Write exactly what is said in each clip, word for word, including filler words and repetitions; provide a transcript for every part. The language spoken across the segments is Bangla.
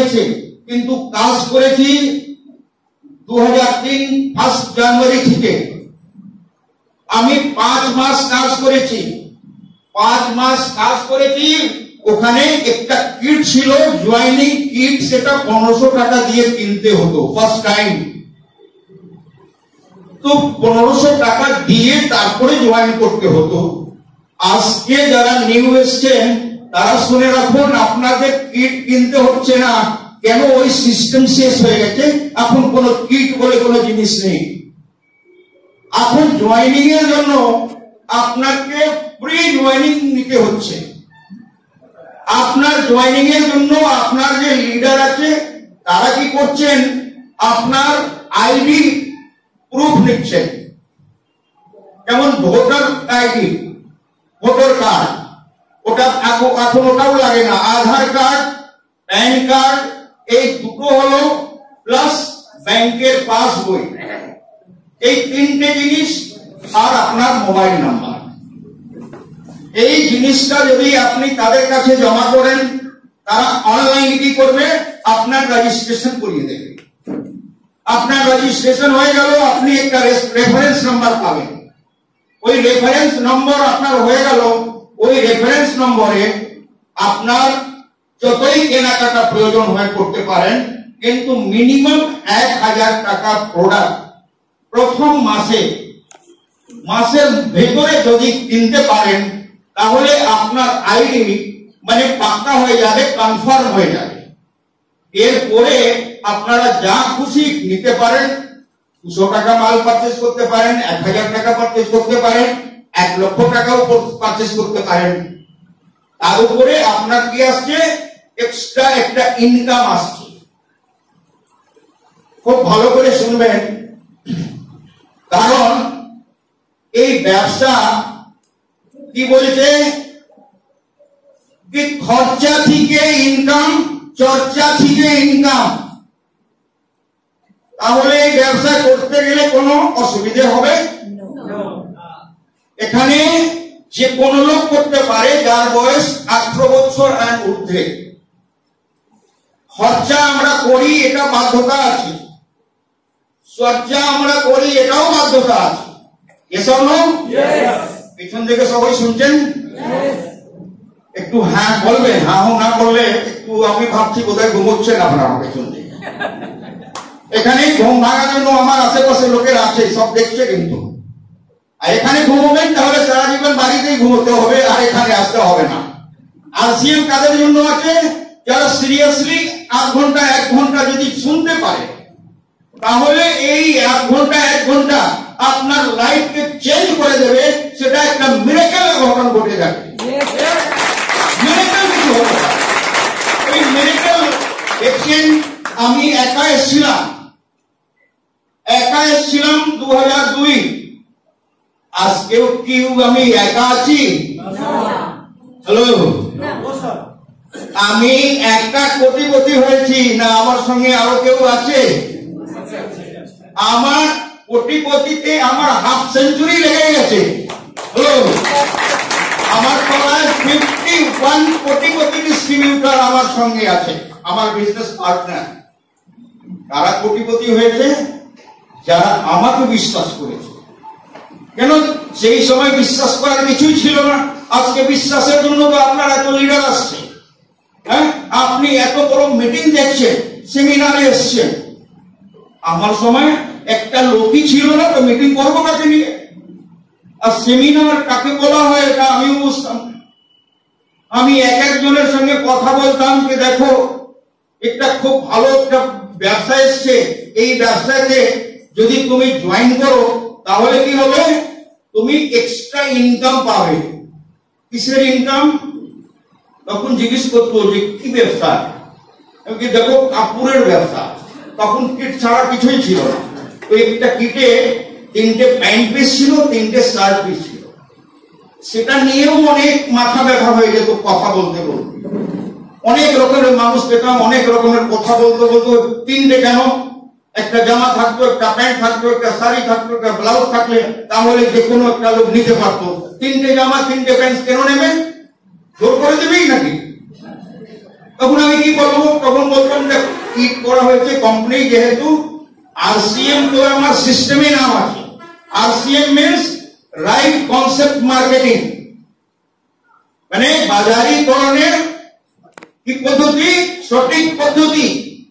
হয়েছে, কিন্তু কাজ করেছি দু হাজার তিন ফার্স্ট জানুয়ারি থেকে। আমি পাঁচ মাস কাজ করেছি, পাঁচ মাস কাজ করেছি। ওখানে একটা কিট ছিল, জয়েনিং কিট, সেটা পনেরোশো টাকা দিয়ে কিনতে হতো ফার্স্ট টাইম। তো পনেরোশো টাকা দিয়ে তারপরে জয়েন করতে হতো। আজকে যারা নিউ এসছেন তারা শুনে রাখুন, আপনাদের কিট কিনতে হচ্ছে না। কেন? ওই সিস্টেম শেষ হয়ে গেছে, এখন কোন কিট বলে কোনো জিনিস নেই। এখন জয়েনিং এর জন্য আপনাকে প্রি জয়েনিং নিতে হচ্ছে। আপনার জয়েনিং এর জন্য আপনার যে লিডার আছে তারা কি করছেন, আপনার আইডি প্রুফ নিচ্ছেন। যেমন ভোটার আইডি, ভোটার কার্ড, ওটা এখন ওটাও লাগে না। আধার কার্ড, প্যান কার্ড, এই দুটো হলো, প্লাস ব্যাংকের পাসবই, এই তিনটে জিনিস, আর আপনার মোবাইল নাম্বার। এই জিনিসটা যদি আপনি তাদের কাছে জমা করেন, তারা অনলাইনে কি করবে, আপনার রেজিস্ট্রেশন করিয়ে দেবে। আপনার রেজিস্ট্রেশন হয়ে গেল, আপনি একটা রেফারেন্স নাম্বার পাবেন। ওই রেফারেন্স নম্বর আপনার হয়ে গেল, ওই রেফারেন্স নম্বরে আপনার যতই কেনাকাটা প্রয়োজন হয় করতে পারেন, কিন্তু মিনিমাম এক হাজার টাকা প্রোডাক্ট প্রথম মাসে মাসের ভেতরে যদি কিনতে পারেন, তাহলে আপনার আইডি মানে পাক্কা হয়ে যাবে, কনফার্ম হয়ে যাবে। এরপরে আপনারা যা খুশি নিতে পারেন। দুশো টাকা মাল পারচেস করতে পারেন, এক হাজার টাকা পারচেস করতে পারেন, এক লক্ষ টাকাও পারচেস করতে পারেন। তার উপরে আপনার কি আসছে, এক্সট্রা একটা ইনকাম আসছে। খুব ভালো করে শুনবেন, কারণ এই ব্যবসা কি বলছে কি, খরচা থেকে ইনকাম, চর্চা থেকে ইনকাম। তাহলে এই ব্যবসা করতে গেলে কোনো অসুবিধা হবে না। এখানে যে কোনো লোক করতে পারে যার বয়স আঠারো বছর আর ঊর্ধ্বে। খরচা আমরা করি, এটা বাধ্যতা আছে। চর্চা আমরা করি, এটাও বাধ্যতা আছে। এসব নয়, পিছন থেকে সবাই শুনছেন, একটু হ্যাঁ বলবে, হ্যাঁ না বললে একটু আমি ভাবছি বোধহয় ঘুমোচ্ছেন আপনারা পেছন থেকে। এখানে ঘুম ভাঙার জন্য আমার আশেপাশে লোকের আছে, সব দেখছে। কিন্তু আর এখানে ঘুমোবেন তাহলে সারা জীবন বাড়িতেই ঘুমোতে হবে, আর এখানে আসতে হবে না। আরসিএম কাদের জন্য আছে, যারা সিরিয়াসলি আধ ঘন্টা এক ঘন্টা যদি শুনতে পারে, তাহলে এই এক ঘন্টা এক ঘন্টা আপনার লাইফকে চেঞ্জ করে দেবে। সেটা একটা মিরাকেল ঘটনা ঘটে যাবে। মিরাকেল কিছু হবে, ওই মিরাকেল দেখছেন। আমি একা এসেছিলাম, একা এসেছিলাম দু হাজার দুই। আজকেও কি আমি একা আছি? হ্যালো, আমি একটা কোটিপতি হয়েছি না, আমার সঙ্গে আরো কেউ আছে? আমার কোটিপতিতে আমার হাফ সেঞ্চুরি লেগে গেছে। হ্যালো, আমার প্রায় ফিফটি ওয়ান কোটিপতি ডিস্ট্রিবিউটর আমার সঙ্গে আছে, আমার বিজনেস পার্টনার। কারা কোটিপতি হয়েছে? যারা আমাকে বিশ্বাস করেছে। কেন? সেই সময় বিশ্বাস করার কিছুই ছিল না। আজকে বিশ্বাসের জন্য তো আপনার এত লিডার আসছে। হ্যাঁ, আপনি এত বড় মিটিং দেখছেন, সেমিনারে এসছেন। আমার সময় একটা লোকই ছিল না, তো মিটিং করবো কাকে নিয়ে? আর সেমিনার কাকে বলা হয় এটা আমিও বুঝতাম। আমি এক একজনের সঙ্গে কথা বলতাম যে দেখো, একটা খুব ভালো একটা ব্যবসা এসছে, এই ব্যবসাতে যদি তুমি জয়েন করো তাহলে কি হবে, তুমি এক্সট্রা ইনকাম পাবে। কিসের ইনকাম? তখন জিজ্ঞেস করতো যে কি ব্যবসা? দেখো কাপড়ের ব্যবসা। তখন কিট ছাড়া কিছুই ছিল না। তো একটা কিটে তিনটে প্যান্ট পিস ছিল, তিনটে শার্ট পিস ছিল। সেটা নিয়েও অনেক মাথা ব্যথা হয়ে যেত কথা বলতে বলতে। অনেক রকমের মানুষ পেতাম, অনেক রকমের কথা বলতে বলতে। তিনটে কেন? একটা জামা থাকতো, একটা প্যান্ট থাকতো, একটা শাড়ি থাকতো, একটা ব্লাউজ থাকলে তাহলে যে কোনো একটা লোক নিতে পারতো। তিনটে জামা তিনটে প্যান্ট কেন নেবে? জোর করে দেবেই নাকি? তখন আমি কি বলবো? তখন বলতাম সিস্টেমটা কিট করা হয়েছে কোম্পানি যেহেতু আরসিএম তো আমার সিস্টেমে নাম আছে। RCM means right concept marketing, মানে বাজারীকরণের কি পদ্ধতি, সঠিক পদ্ধতি।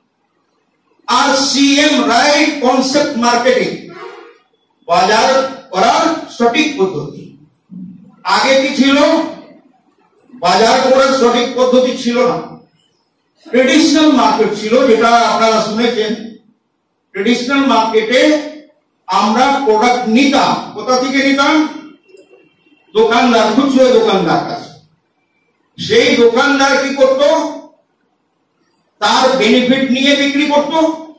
আরসিএম রাইট কনসেপ্ট মার্কেটিং, বাজার করার সঠিক পদ্ধতি। আগে কি ছিল? বাজার করার সঠিক পদ্ধতি ছিল না, ট্রেডিশনাল মার্কেট ছিল, যেটা আপনারা শুনেছেন। ট্রেডিশনাল মার্কেটে আমরা প্রোডাক্ট নিতাম, কোথা থেকে নিতাম? দোকানদার, খুচরো দোকানদার কাছে। সেই দোকানদার কি করত? তার বেনিফিট নিয়ে বিক্রি করত।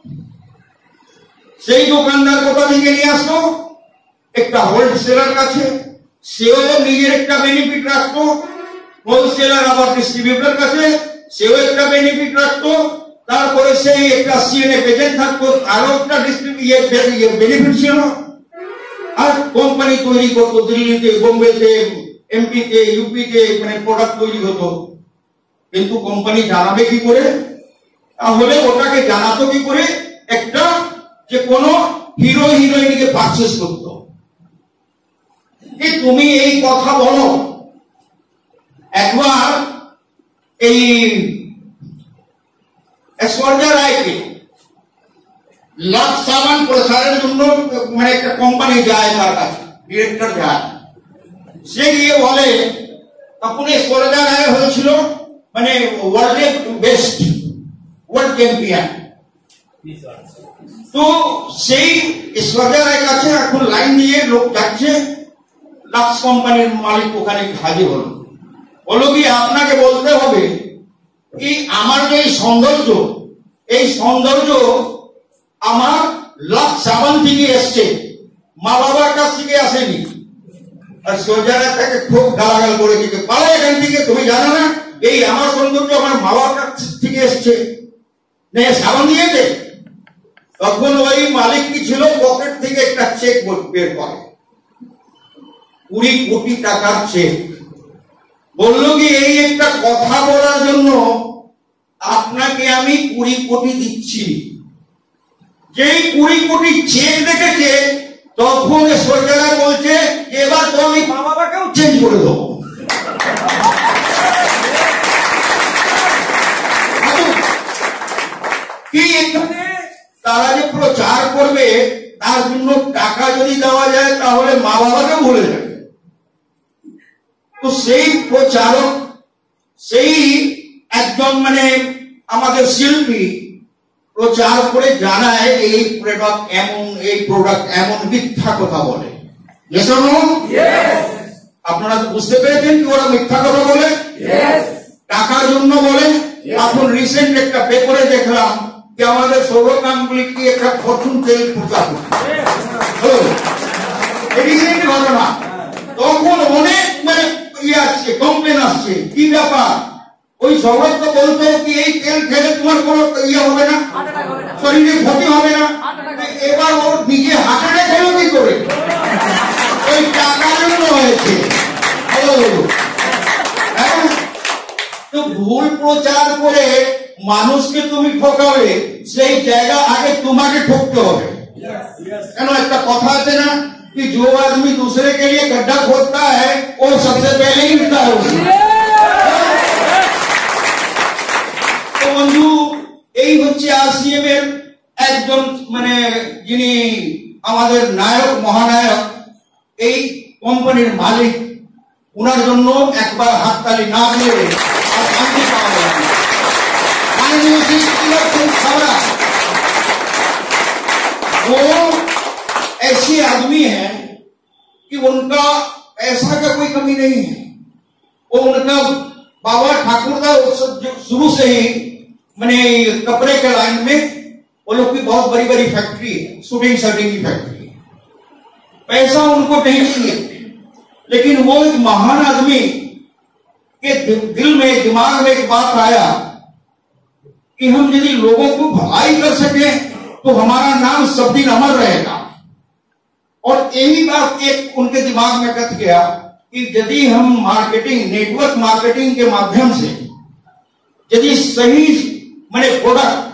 সেই দোকানদার কোথা থেকে নিয়ে আসতো? একটা হোলসেলার কাছে, সেও নিজের একটা বেনিফিট রাখতো। হোলসেলার আবার ডিস্ট্রিবিউটর কাছে, সেও একটা বেনিফিট রাখতো। তারপরে সেই একটা সিএনএফ এজেন্ট থাকতো, আরো একটা ডিস্ট্রিবিউট বেনিফিট ছিল। আর কোম্পানি তৈরি করতো দিল্লিতে, বোম্বেতে, এমপিতে, ইউপিতে, মানে প্রোডাক্ট তৈরি হতো। কিন্তু কোম্পানি জানাবে কি করে? তাহলে ওটাকে জানাতো কি করে? একটা যে কোনো হিরো হিরোইনকে পারচেস করতো। তুমি এই কথা বলো, একবার এই ঐশ্বর্যা রায়কে লাক্স সাবান প্রসারের জন্য মানে একটা কোম্পানি যায়, তার কাছে ডিরেক্টর যায়। সে গিয়ে বলে, তখন ঐশ্বর্যা রায় হয়েছিল মানে ওয়ার্ল্ডের বেস্ট, ওয়ার্ল্ড চ্যাম্পিয়ন। তো সেই ঐশ্বর্যা রায়ের কাছে এখন লাইন দিয়ে লোক যাচ্ছে। লাক্স কোম্পানির মালিক ওখানে হাজির হলো, বলো কি আপনাকে বলতে হবে কি আমার যে সৌন্দর্য, এই সৌন্দর্য আমার লাক্স সাবান থেকে এসছে, মা বাবার কাছ থেকে আসেনি। আর সোজারা তাকে খুব গালাগাল করে দিতে পারো এখান থেকে, তুমি জানো না এই আমার সৌন্দর্য আমার মা বাবার কাছ থেকে এসছে, সাবান দিয়েছে। তখন ওই মালিক কি ছিল, পকেট থেকে একটা চেক বের করে, কুড়ি কোটি টাকার চেক। বললো কি এই একটা কথা বলার জন্য আপনাকে আমি কুড়ি কোটি দিচ্ছি। যেই কুড়ি কোটি চেক দেখেছে তখন সরকার বলছে এবার তো আমি মা বাবাকেও চেঞ্জ করে দেবো। কি এখানে তারা যে প্রচার করবে তার জন্য টাকা যদি দেওয়া যায় তাহলে মা বাবাকে ভুলে যাবে। তো সেই প্রচারক, সেই একজন মানে আমাদের শিল্পী প্রচার করে জানায় এই প্রোডাক্ট এমন, এই প্রোডাক্ট এমন, মিথ্যা কথা বলে। আপনারা বুঝতে পেরেছেন কি ওরা মিথ্যা কথা বলে? টাকার জন্য বলে। এখন রিসেন্ট একটা পেপারে দেখলাম যে আমাদের সৌরভ গাঙ্গুলি কি একটা ফরচুন তেল প্রচার ঘটনা। তখন অনেক মানে ইয়ে আসছে, কমপ্লেন আসছে, কি ব্যাপার? ওই সৌরভ তো বলতো কি এই তেল খেলে তোমার কোনো ইয়ে হবে না, শরীরে ক্ষতি হবে না। এবার ওর নিজে হার্ট অ্যাটাক হলো কি করে? ওই টাকার জন্য হয়েছে। তো ভুল প্রচার করে মানুষকে তুমি ঠকাবে, সেই জায়গা আগে তোমাকে ঠকতে হবে। কেন একটা কথা আছে না कि जो आदमी दूसरे के लिए गड्ढा खोदता है वो सबसे पहले ही गिरता है। तो बंधु এই হচ্ছে আরসিএম এর একজন মানে যিনি আমাদের নায়ক, মহানায়ক, এই কোম্পানির মালিক। ওনার জন্য একবার হাততালি না দিলে আর শান্তি পাওয়া যাবে না। माननीय जी सिंह खबरा वो ऐसे आदमी है कि उनका पैसा का कोई कमी नहीं है। वो उनका बाबा ठाकुर का शुरू से ही मैंने कपड़े के लाइन में वो लोग की बहुत बड़ी बड़ी फैक्ट्री है, शूटिंग शूटिंग की फैक्ट्री है। पैसा उनको नहीं चाहिए, लेकिन वो एक महान आदमी के दिल में, दिमाग में एक बात आया कि हम यदि लोगों को भलाई कर सके तो हमारा नाम सब दिन अमर रहेगा। और यही बात एक उनके दिमाग में कट गया कि यदि हम मार्केटिंग, नेटवर्क मार्केटिंग के माध्यम से यदि सही मैंने प्रोडक्ट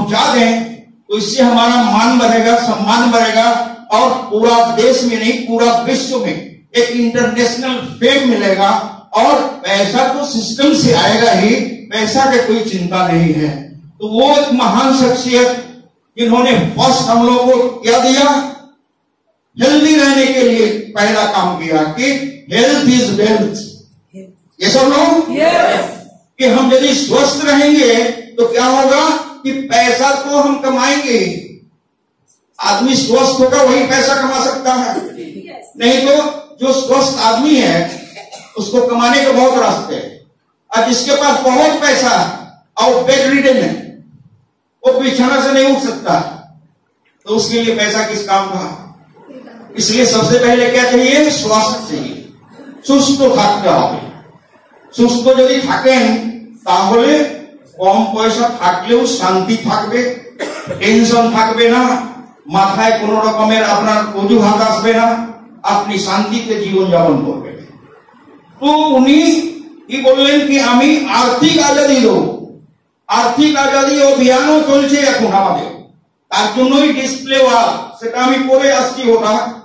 पहुंचा दें तो इससे हमारा मान बढ़ेगा, सम्मान बढ़ेगा और पूरा देश में नहीं पूरा विश्व में एक इंटरनेशनल फेम मिलेगा। और पैसा तो सिस्टम से आएगा ही, पैसा की कोई चिंता नहीं है। तो वो एक महान शख्सियत जिन्होंने फर्स्ट हम लोगों को क्या दिया, हेल्दी रहने के लिए पहला काम किया कि हेल्थ इज वेल्थ। ये सब लोग yes. कि हम यदि स्वस्थ रहेंगे तो क्या होगा कि पैसा तो हम कमाएंगे। आदमी स्वस्थ होगा वही पैसा कमा सकता है, yes. नहीं तो जो स्वस्थ आदमी है उसको कमाने के बहुत रास्ते हैं। और जिसके पास बहुत पैसा है और बेड रिडन है, वो बिछाना से नहीं उठ सकता, तो उसके लिए पैसा किस काम का। इसलिए सबसे पहले क्या चाहिए, स्वास्थ्य चाहिए। সুস্থ থাকতে হবে। সুস্থ যদি থাকেন তাহলে কম পয়সা থাকলেও শান্তি থাকবে, টেনশন থাকবে না, মাথায় কোনো রকমের আপনার অজুহাত আসবে না, আপনি শান্তিতে জীবন যাপন করবেন। তো উনি কি বললেন কি আমি আর্থিক আজাদি দেব। আর্থিক আজাদি অভিযানও চলছে এখন আমাদের, তার জন্যই ডিসপ্লে ওয়াল, সেটা আমি পরে আসছি ওটা